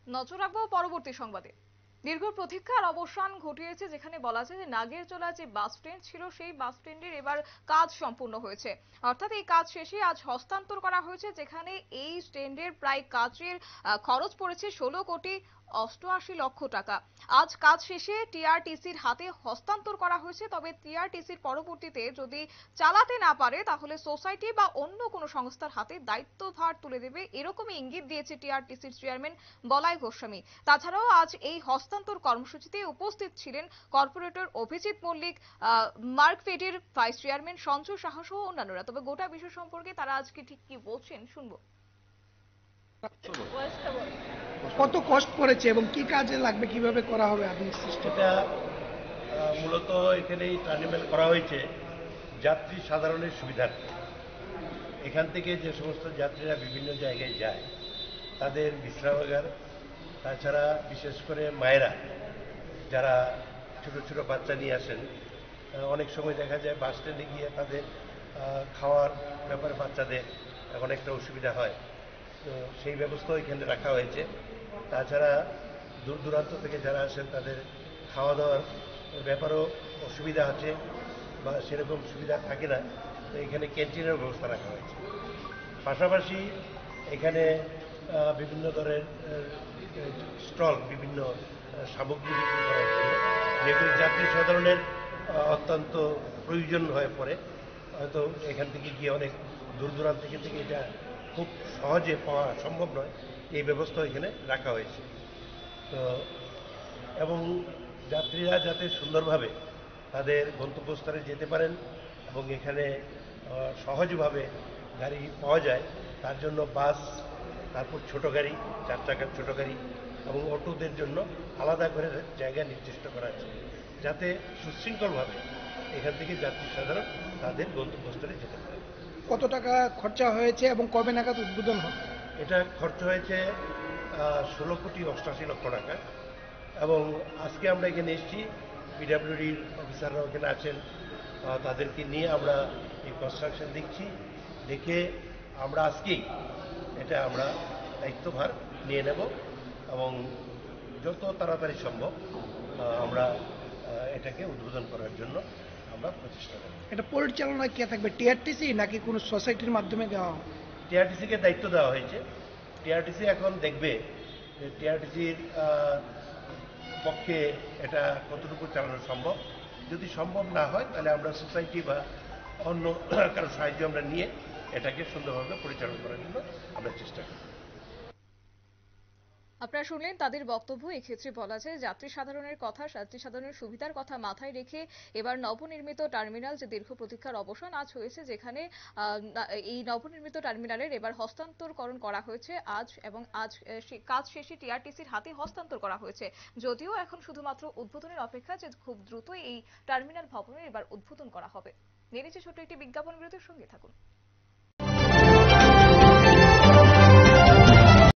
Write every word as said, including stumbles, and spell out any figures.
নজর রাখবো পরবর্তী সংবাদে। দীর্ঘ প্রতীক্ষার অবসান ঘটিয়েছে, যেখানে বলা যায় যে নাগেরচলা যে বাস স্ট্যান্ড ছিল সেই বাস স্ট্যান্ডের এবার কাজ সম্পূর্ণ হয়েছে। অর্থাৎ এই কাজ শেষে আজ হস্তান্তর করা হয়েছে, যেখানে এই স্ট্যান্ডের প্রায় কাজের খরচ পড়েছে ষোলো কোটি অষ্টআশি লক্ষ টাকা। আজ কাজ শেষে টিআরটিসির হাতে হস্তান্তর করা হয়েছে। তবে টিআরটিসির পরবর্তীতে যদি চালাতে না পারে তাহলে সোসাইটি বা অন্য কোনো সংস্থার হাতে দায়িত্বভার তুলে দেবে, এরকমই ইঙ্গিত দিয়েছে টিআরটিসির চেয়ারম্যান বলাই গোস্বামী। তাছাড়াও আজ এই হস্তান্তর কর্মসূচিতে উপস্থিত ছিলেন কর্পোরেটর অভিজিৎ মল্লিক, মার্কফেডের ভাইস চেয়ারম্যান সঞ্জয় সাহা সহ অন্যান্যরা। তবে গোটা বিষয় সম্পর্কে তারা আজকে ঠিক কি বলছেন শুনবো। কত কষ্ট করেছে এবং কি কাজে লাগবে, কিভাবে করা হবে আধুনিক সিস্টেমটা? মূলত এখানে টার্মিনাল করা হয়েছে যাত্রী সাধারণের সুবিধার্থে। এখান থেকে যে সমস্ত যাত্রীরা বিভিন্ন জায়গায় যায় তাদের বিশ্রামাগার, তাছাড়া বিশেষ করে মায়েরা যারা ছোট ছোট বাচ্চা নিয়ে আসেন, অনেক সময় দেখা যায় বাস স্ট্যান্ডে গিয়ে তাদের খাওয়ার ব্যাপারে বাচ্চাদের অনেকটা অসুবিধা হয়, তো সেই ব্যবস্থাও এখানে রাখা হয়েছে। তাছাড়া দূর দূরান্ত থেকে যারা আসেন তাদের খাওয়া দাওয়ার ব্যাপারেও অসুবিধা আছে বা সেরকম সুবিধা থাকে না, তো এখানে ক্যান্টিনের ব্যবস্থা রাখা হয়েছে। পাশাপাশি এখানে বিভিন্ন ধরনের স্টল, বিভিন্ন সামগ্রী বিক্রি করার জন্য, যেগুলি যাত্রী সাধারণের অত্যন্ত প্রয়োজন হয়ে পড়ে, হয়তো এখান থেকে গিয়ে অনেক দূর দূরান্ত থেকে থেকে এটা খুব সহজে পাওয়া সম্ভব নয়, এই ব্যবস্থা এখানে রাখা হয়েছে। তো এবং যাত্রীরা যাতে সুন্দরভাবে তাদের গন্তব্যস্থলে যেতে পারেন এবং এখানে সহজভাবে গাড়ি পাওয়া যায়, তার জন্য বাস, তারপর ছোট গাড়ি, চার চাকার ছোট গাড়ি এবং অটোদের জন্য আলাদা করে জায়গা নির্দিষ্ট করা আছে, যাতে সুশৃঙ্খলভাবে এখান থেকে যাত্রী সাধারণ তাদের গন্তব্যস্থলে যেতে পারে। কত টাকা খরচা হয়েছে এবং কবে নাগাদ উদ্বোধন হবে? এটা খরচ হয়েছে ষোলো কোটি অষ্টাশি লক্ষ টাকা, এবং আজকে আমরা এখানে এসেছি, পিডাব্লিউডির অফিসাররা ওখানে আছেন, তাদেরকে নিয়ে আমরা এই কনস্ট্রাকশন দেখছি, দেখে আমরা আজকেই এটা আমরা দায়িত্বভার নিয়ে নেব এবং যত তাড়াতাড়ি সম্ভব আমরা এটাকে উদ্বোধন করার জন্য আমরা প্রচেষ্টা করব। এটা পরিচালনা কে থাকবে, টিআরটিসি নাকি কোনো সোসাইটির মাধ্যমে দেওয়া হবে? টিআরটিসিকে দায়িত্ব দেওয়া হয়েছে। টিআরটিসি এখন দেখবে যে টিআরটিসির পক্ষে এটা কতটুকু চালানো সম্ভব। যদি সম্ভব না হয় তাহলে আমরা সোসাইটি বা অন্য কারো সাহায্য আমরা নিয়ে এটাকে সুন্দরভাবে পরিচালনা করার জন্য আমরা চেষ্টা করি। আপনারা শুনলেন তাদের বক্তব্য। এক্ষেত্রে বলা যায় যাত্রী সাধারণের কথা, যাত্রী সাধারণের সুবিধার কথা মাথায় রেখে এবার নবনির্মিত টার্মিনাল যে দীর্ঘ প্রতীক্ষার অবসান আজ হয়েছে, যেখানে এই নবনির্মিত টার্মিনালের এবার হস্তান্তরকরণ করা হয়েছে আজ, এবং আজ কাজ শেষে টিআরটিসির হাতে হস্তান্তর করা হয়েছে। যদিও এখন শুধুমাত্র উদ্বোধনের অপেক্ষা, যে খুব দ্রুতই এই টার্মিনাল ভবনের এবার উদ্বোধন করা হবে। নিয়ে নিচ্ছে ছোট্ট একটি বিজ্ঞাপন বিরতির, সঙ্গে থাকুন।